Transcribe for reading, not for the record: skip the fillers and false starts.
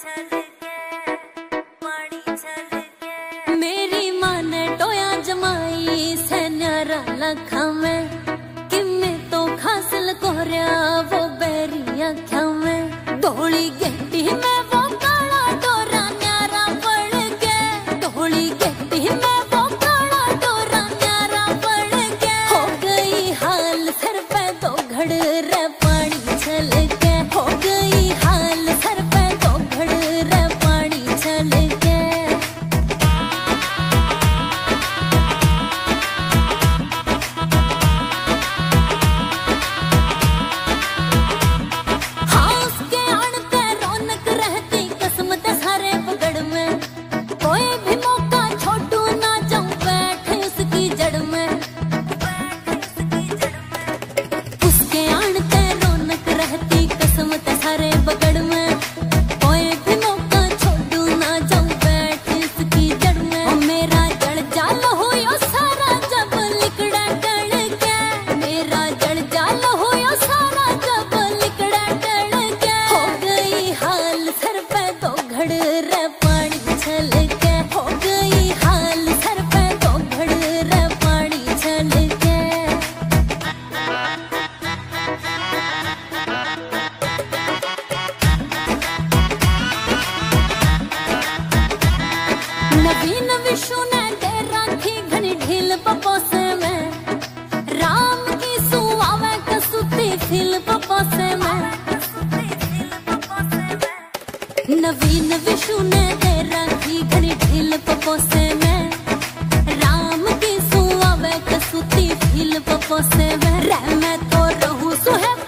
मेरी माँ ने टोया जमाई से न्यारा लखा में किमे तो खासल कोहरिया वो बेरी आख्या में धोली गेटी में वो काला डोरा न्यारा पड़ के धोली गेटी में वो काला डोरा न्यारा पड़ के हो गई हाल सर पे तो घड़ रे पानी छल के हो गई हाल सर पे तो घड़ रे पानी छल के नवीन विशु ने दे राखी घनी ढील पपोसे में राम की सुआवे कसुती फिल पपोसे में नवीन विशु ने दे राखी घनी ढील पपोसे में राम की सुआवे कसुती फिल पपोसे में रह मैं तो रहूं सुहे